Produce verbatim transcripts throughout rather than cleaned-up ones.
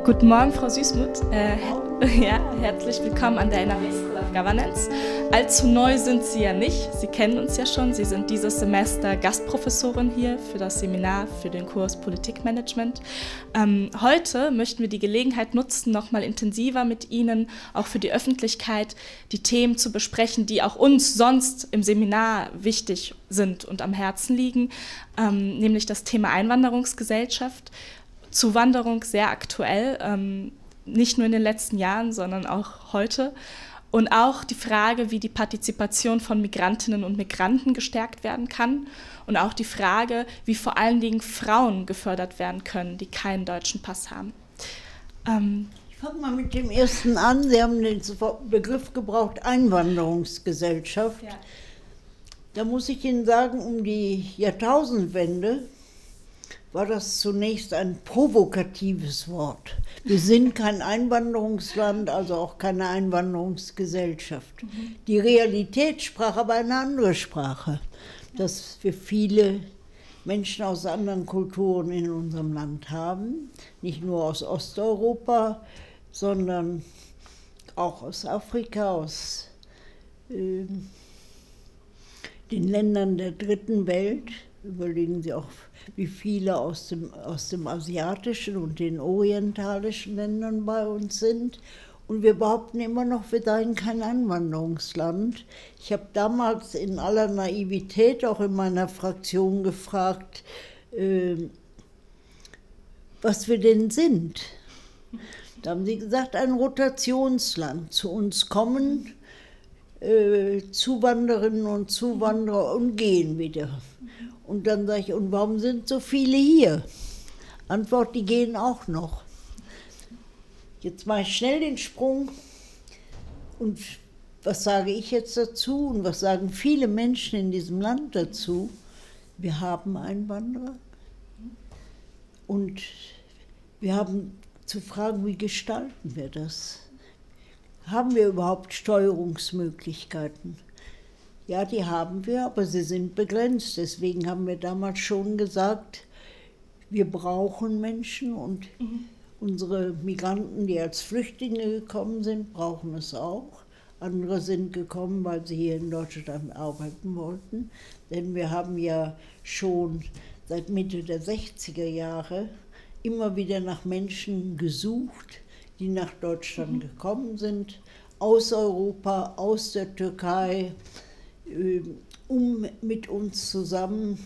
Guten Morgen, Frau Süßmuth. Äh, her ja, herzlich willkommen an der N R W School of Governance. Allzu neu sind Sie ja nicht. Sie kennen uns ja schon. Sie sind dieses Semester Gastprofessorin hier für das Seminar für den Kurs Politikmanagement. Ähm, heute möchten wir die Gelegenheit nutzen, noch mal intensiver mit Ihnen, auch für die Öffentlichkeit, die Themen zu besprechen, die auch uns sonst im Seminar wichtig sind und am Herzen liegen, ähm, nämlich das Thema Einwanderungsgesellschaft. Zuwanderung sehr aktuell, ähm, nicht nur in den letzten Jahren, sondern auch heute. Und auch die Frage, wie die Partizipation von Migrantinnen und Migranten gestärkt werden kann. Und auch die Frage, wie vor allen Dingen Frauen gefördert werden können, die keinen deutschen Pass haben. Ähm, ich fange mal mit dem ersten an. Sie haben den Begriff gebraucht, Einwanderungsgesellschaft. Ja. Da muss ich Ihnen sagen, um die Jahrtausendwende war das zunächst ein provokatives Wort. Wir sind kein Einwanderungsland, also auch keine Einwanderungsgesellschaft. Mhm. Die Realität sprach aber eine andere Sprache, dass wir viele Menschen aus anderen Kulturen in unserem Land haben, nicht nur aus Osteuropa, sondern auch aus Afrika, aus äh, den Ländern der dritten Welt. Überlegen Sie auch, wie viele aus dem, aus dem asiatischen und den orientalischen Ländern bei uns sind. Und wir behaupten immer noch, wir seien kein Einwanderungsland. Ich habe damals in aller Naivität auch in meiner Fraktion gefragt, äh, was wir denn sind. Da haben sie gesagt, ein Rotationsland. Zu uns kommen äh, Zuwanderinnen und Zuwanderer und gehen wieder. Und dann sage ich, und warum sind so viele hier? Antwort, die gehen auch noch. Jetzt mache ich schnell den Sprung. Und was sage ich jetzt dazu? Und was sagen viele Menschen in diesem Land dazu? Wir haben Einwanderer. Und wir haben zu fragen, wie gestalten wir das? Haben wir überhaupt Steuerungsmöglichkeiten? Ja, die haben wir, aber sie sind begrenzt. Deswegen haben wir damals schon gesagt, wir brauchen Menschen und mhm. unsere Migranten, die als Flüchtlinge gekommen sind, brauchen es auch. Andere sind gekommen, weil sie hier in Deutschland arbeiten wollten. Denn wir haben ja schon seit Mitte der sechziger Jahre immer wieder nach Menschen gesucht, die nach Deutschland mhm. gekommen sind, aus Europa, aus der Türkei, um mit uns zusammen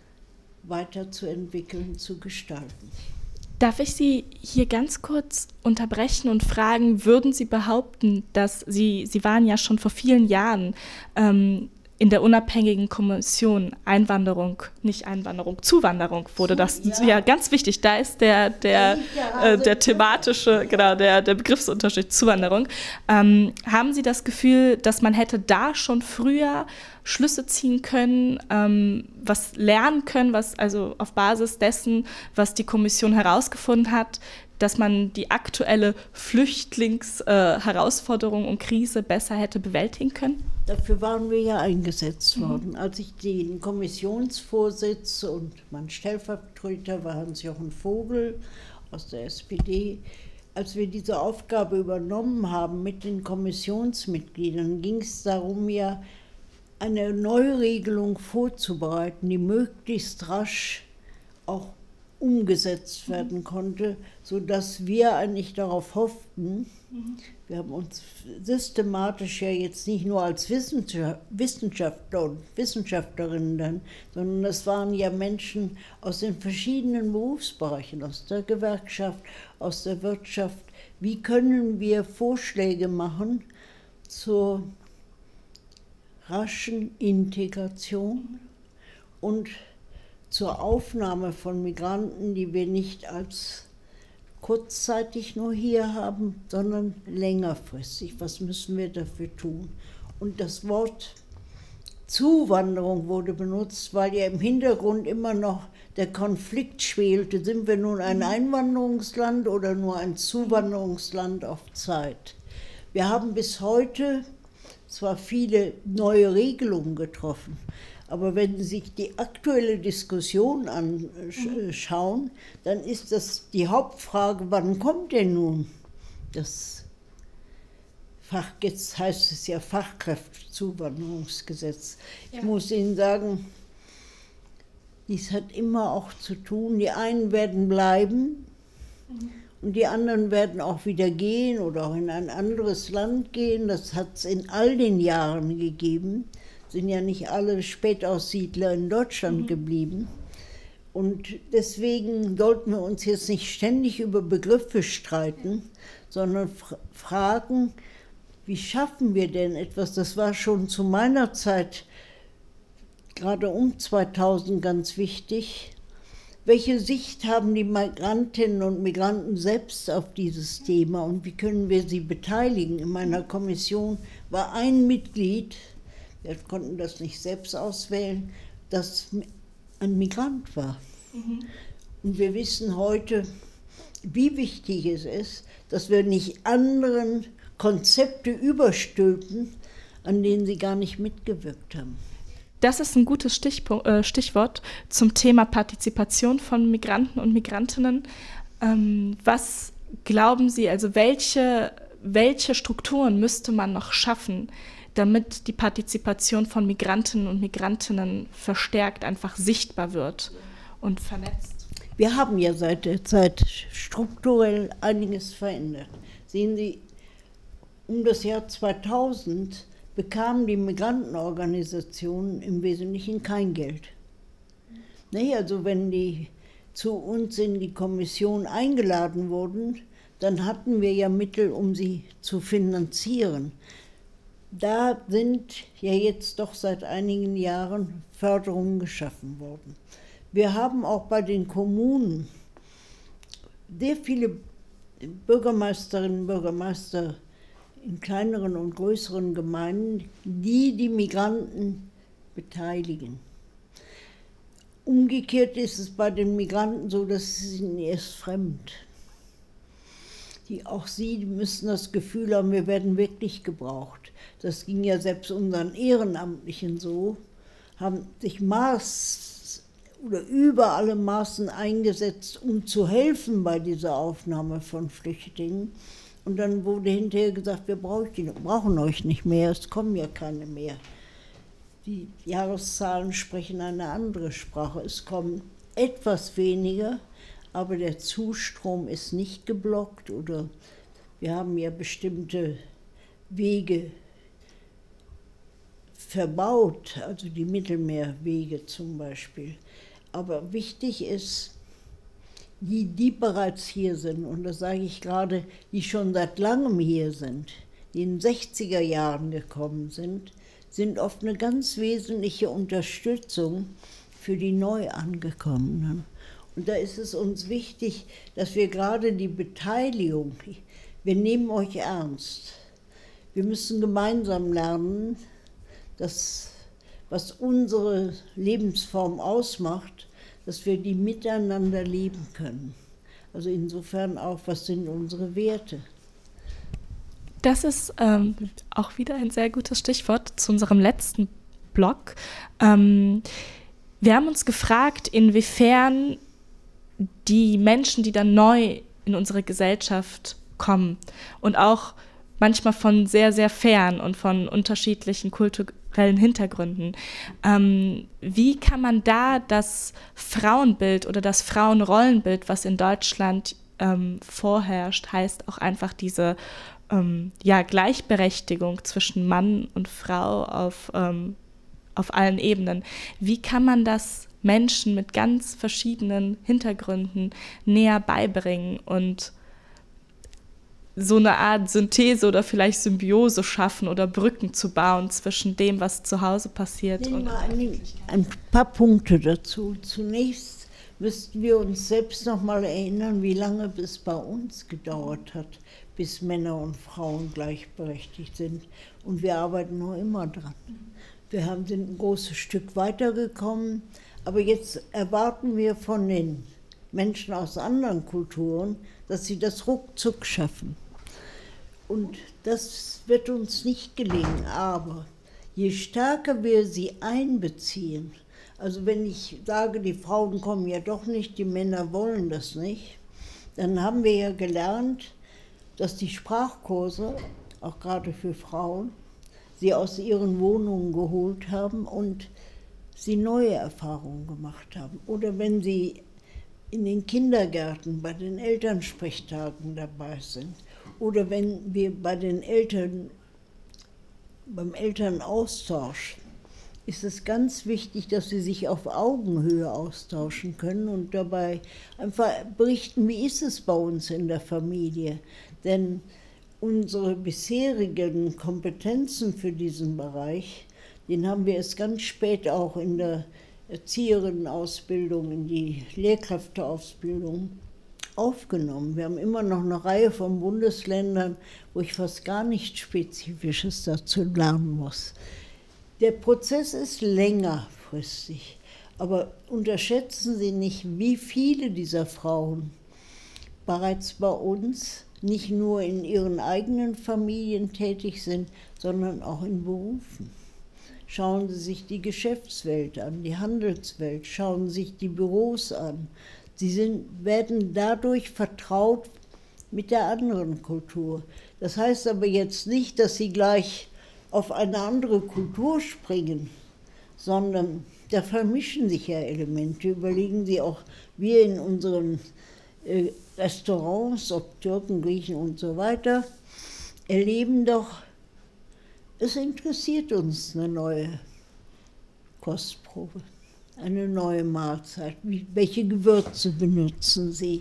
weiterzuentwickeln, zu gestalten. Darf ich Sie hier ganz kurz unterbrechen und fragen, würden Sie behaupten, dass Sie, Sie waren ja schon vor vielen Jahren ähm, in der unabhängigen Kommission Einwanderung, nicht Einwanderung, Zuwanderung wurde das, ja, ja ganz wichtig, da ist der, der, äh, der thematische, genau, der, der Begriffsunterschied Zuwanderung. Ähm, haben Sie das Gefühl, dass man hätte da schon früher Schlüsse ziehen können, ähm, was lernen können, was also auf Basis dessen, was die Kommission herausgefunden hat, dass man die aktuelle Flüchtlingsherausforderung äh, und Krise besser hätte bewältigen können? Dafür waren wir ja eingesetzt worden. Mhm. Als ich den Kommissionsvorsitz und mein Stellvertreter war Hans-Jochen Vogel aus der S P D, als wir diese Aufgabe übernommen haben mit den Kommissionsmitgliedern, ging es darum, ja eine Neuregelung vorzubereiten, die möglichst rasch auch umgesetzt werden konnte, sodass wir eigentlich darauf hofften, mhm. wir haben uns systematisch ja jetzt nicht nur als Wissenschaftler und Wissenschaftlerinnen dann, sondern das waren ja Menschen aus den verschiedenen Berufsbereichen, aus der Gewerkschaft, aus der Wirtschaft. Wie können wir Vorschläge machen zur raschen Integration und zur Aufnahme von Migranten, die wir nicht als kurzzeitig nur hier haben, sondern längerfristig. Was müssen wir dafür tun? Und das Wort Zuwanderung wurde benutzt, weil ja im Hintergrund immer noch der Konflikt schwelte. Sind wir nun ein Einwanderungsland oder nur ein Zuwanderungsland auf Zeit? Wir haben bis heute zwar viele neue Regelungen getroffen, Aber wenn Sie sich die aktuelle Diskussion anschauen, dann ist das die Hauptfrage, wann kommt denn nun das Fach, jetzt heißt es ja Fachkräftezuwanderungsgesetz. Ja. Ich muss Ihnen sagen, dies hat immer auch zu tun, die einen werden bleiben mhm. und die anderen werden auch wieder gehen oder auch in ein anderes Land gehen. Das hat es in all den Jahren gegeben. Sind ja nicht alle Spätaussiedler in Deutschland mhm. geblieben. Und deswegen sollten wir uns jetzt nicht ständig über Begriffe streiten, sondern fragen, wie schaffen wir denn etwas? Das war schon zu meiner Zeit, gerade um zweitausend, ganz wichtig. Welche Sicht haben die Migrantinnen und Migranten selbst auf dieses Thema und wie können wir sie beteiligen? In meiner Kommission war ein Mitglied, wir konnten das nicht selbst auswählen, das ein Migrant war. Mhm. Und wir wissen heute, wie wichtig es ist, dass wir nicht anderen Konzepte überstülpen, an denen sie gar nicht mitgewirkt haben. Das ist ein gutes Stichpunkt, äh, Stichwort zum Thema Partizipation von Migranten und Migrantinnen. Ähm, was glauben Sie, also welche, welche Strukturen müsste man noch schaffen, damit die Partizipation von Migrantinnen und Migrantinnen verstärkt einfach sichtbar wird und vernetzt? Wir haben ja seit der Zeit strukturell einiges verändert. Sehen Sie, um das Jahr zweitausend bekamen die Migrantenorganisationen im Wesentlichen kein Geld. Nee, also wenn die zu uns in die Kommission eingeladen wurden, dann hatten wir ja Mittel, um sie zu finanzieren. Da sind ja jetzt doch seit einigen Jahren Förderungen geschaffen worden. Wir haben auch bei den Kommunen sehr viele Bürgermeisterinnen und Bürgermeister in kleineren und größeren Gemeinden, die die Migranten beteiligen. Umgekehrt ist es bei den Migranten so, dass sie sind erst fremd. Die, auch sie müssen das Gefühl haben, wir werden wirklich gebraucht. Das ging ja selbst unseren Ehrenamtlichen so, haben sich Maß oder über alle Maßen eingesetzt, um zu helfen bei dieser Aufnahme von Flüchtlingen. Und dann wurde hinterher gesagt, wir brauchen euch nicht mehr, es kommen ja keine mehr. Die Jahreszahlen sprechen eine andere Sprache. Es kommen etwas weniger, aber der Zustrom ist nicht geblockt. Oder wir haben ja bestimmte Wege verbaut, also die Mittelmeerwege zum Beispiel. Aber wichtig ist, die, die bereits hier sind, und das sage ich gerade, die schon seit langem hier sind, die in den sechziger Jahren gekommen sind, sind oft eine ganz wesentliche Unterstützung für die Neuangekommenen. Und da ist es uns wichtig, dass wir gerade die Beteiligung, wir nehmen euch ernst. Wir müssen gemeinsam lernen, dass, was unsere Lebensform ausmacht, dass wir die miteinander leben können. Also insofern auch, was sind unsere Werte? Das ist ähm, auch wieder ein sehr gutes Stichwort zu unserem letzten Blog. Ähm, wir haben uns gefragt, inwiefern die Menschen, die dann neu in unsere Gesellschaft kommen und auch manchmal von sehr, sehr fern und von unterschiedlichen kulturellen Hintergründen, ähm, wie kann man da das Frauenbild oder das Frauenrollenbild, was in Deutschland ähm, vorherrscht, heißt auch einfach diese Ähm, ja, Gleichberechtigung zwischen Mann und Frau auf, ähm, auf allen Ebenen. Wie kann man das Menschen mit ganz verschiedenen Hintergründen näher beibringen und so eine Art Synthese oder vielleicht Symbiose schaffen oder Brücken zu bauen zwischen dem, was zu Hause passiert? Nehmen wir ein, ein paar Punkte dazu. Zunächst müssten wir uns selbst noch mal erinnern, wie lange es bei uns gedauert hat, bis Männer und Frauen gleichberechtigt sind. Und wir arbeiten noch immer dran. Wir haben, sind ein großes Stück weitergekommen, aber jetzt erwarten wir von den Menschen aus anderen Kulturen, dass sie das ruckzuck schaffen. Und das wird uns nicht gelingen, aber je stärker wir sie einbeziehen, also wenn ich sage, die Frauen kommen ja doch nicht, die Männer wollen das nicht, dann haben wir ja gelernt, dass die Sprachkurse, auch gerade für Frauen, sie aus ihren Wohnungen geholt haben und sie neue Erfahrungen gemacht haben. Oder wenn sie in den Kindergärten bei den Elternsprechtagen dabei sind. Oder wenn wir bei den Eltern, beim Elternaustausch, ist es ganz wichtig, dass sie sich auf Augenhöhe austauschen können und dabei einfach berichten, wie ist es bei uns in der Familie. Denn unsere bisherigen Kompetenzen für diesen Bereich, den haben wir erst ganz spät auch in der Erzieherinnenausbildung, in die Lehrkräfteausbildung aufgenommen. Wir haben immer noch eine Reihe von Bundesländern, wo ich fast gar nichts Spezifisches dazu lernen muss. Der Prozess ist längerfristig, aber unterschätzen Sie nicht, wie viele dieser Frauen bereits bei uns nicht nur in ihren eigenen Familien tätig sind, sondern auch in Berufen. Schauen Sie sich die Geschäftswelt an, die Handelswelt, schauen Sie sich die Büros an. Sie sind, werden dadurch vertraut mit der anderen Kultur. Das heißt aber jetzt nicht, dass sie gleich auf eine andere Kultur springen, sondern da vermischen sich ja Elemente. Überlegen Sie auch, wir in unseren äh, Restaurants, ob Türken, Griechen und so weiter, erleben doch, es interessiert uns eine neue Kostprobe, eine neue Mahlzeit. Wie, welche Gewürze benutzen Sie?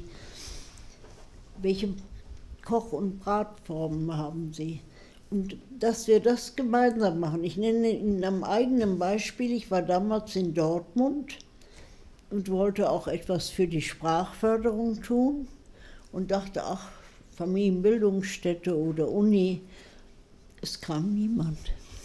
Welche Koch- und Bratformen haben Sie? Und dass wir das gemeinsam machen. Ich nenne Ihnen am eigenen Beispiel, ich war damals in Dortmund und wollte auch etwas für die Sprachförderung tun und dachte, ach, Familienbildungsstätte oder Uni, es kam niemand.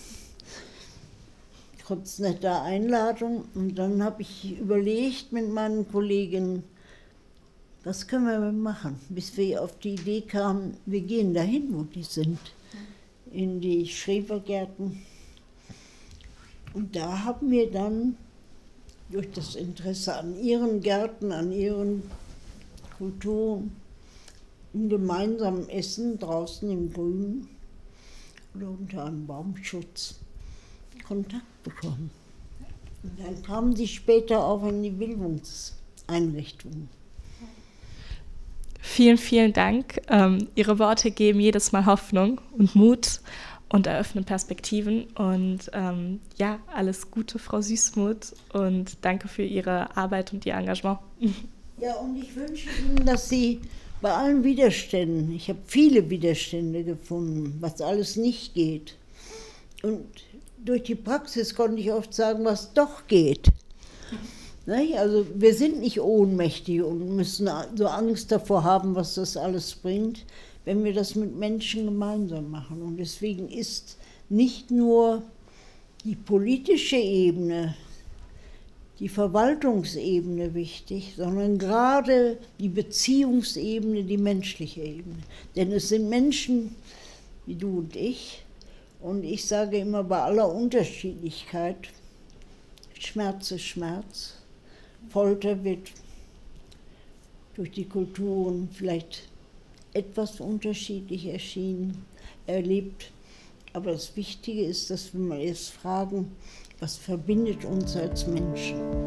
Trotz netter Einladung. Und dann habe ich überlegt mit meinen Kollegen, was können wir machen, bis wir auf die Idee kamen, wir gehen dahin, wo die sind, in die Schrebergärten. Und da haben wir dann durch das Interesse an ihren Gärten, an ihren Kulturen, im gemeinsamen Essen draußen im Grünen oder unter einem Baumschutz Kontakt bekommen. Und dann kamen sie später auch in die Bildungseinrichtungen. Vielen, vielen Dank. Ähm, Ihre Worte geben jedes Mal Hoffnung und Mut und eröffnen Perspektiven. Und ähm, ja, alles Gute, Frau Süßmuth, und danke für Ihre Arbeit und Ihr Engagement. Ja, und ich wünsche Ihnen, dass Sie bei allen Widerständen, ich habe viele Widerstände gefunden, was alles nicht geht. Und durch die Praxis konnte ich oft sagen, was doch geht. Also wir sind nicht ohnmächtig und müssen so Angst davor haben, was das alles bringt, wenn wir das mit Menschen gemeinsam machen. Und deswegen ist nicht nur die politische Ebene, die Verwaltungsebene wichtig, sondern gerade die Beziehungsebene, die menschliche Ebene. Denn es sind Menschen wie du und ich. Und ich sage immer, bei aller Unterschiedlichkeit, Schmerz ist Schmerz. Folter wird durch die Kulturen vielleicht etwas unterschiedlich erschienen, erlebt. Aber das Wichtige ist, dass wir mal erst fragen, was verbindet uns als Menschen?